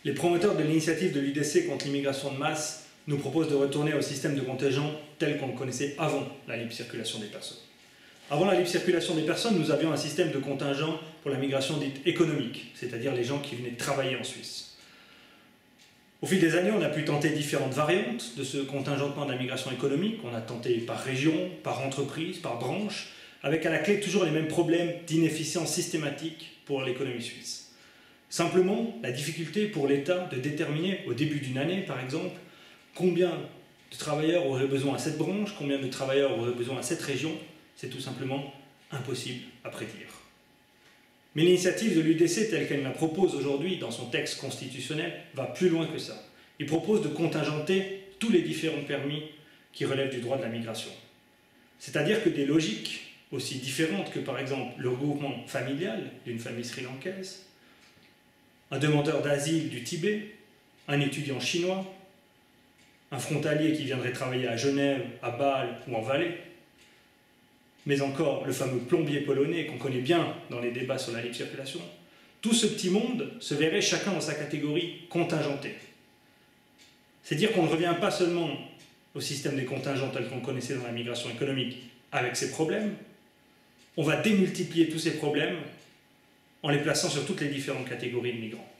Les promoteurs de l'initiative de l'UDC contre l'immigration de masse nous proposent de retourner au système de contingent tel qu'on le connaissait avant la libre circulation des personnes. Avant la libre circulation des personnes, nous avions un système de contingent pour la migration dite économique, c'est-à-dire les gens qui venaient travailler en Suisse. Au fil des années, on a pu tenter différentes variantes de ce contingentement de la migration économique. On a tenté par région, par entreprise, par branche, avec à la clé toujours les mêmes problèmes d'inefficience systématique pour l'économie suisse. Simplement, la difficulté pour l'État de déterminer au début d'une année, par exemple, combien de travailleurs auraient besoin à cette branche, combien de travailleurs auraient besoin à cette région, c'est tout simplement impossible à prédire. Mais l'initiative de l'UDC, telle qu'elle la propose aujourd'hui dans son texte constitutionnel, va plus loin que ça. Il propose de contingenter tous les différents permis qui relèvent du droit de la migration. C'est-à-dire que des logiques aussi différentes que, par exemple, le regroupement familial d'une famille sri-lankaise, un demandeur d'asile du Tibet, un étudiant chinois, un frontalier qui viendrait travailler à Genève, à Bâle ou en Valais, mais encore le fameux plombier polonais qu'on connaît bien dans les débats sur la libre circulation, tout ce petit monde se verrait chacun dans sa catégorie contingentée. C'est dire qu'on ne revient pas seulement au système des contingents tel qu'on connaissait dans la migration économique avec ses problèmes, on va démultiplier tous ces problèmes en les plaçant sur toutes les différentes catégories de migrants.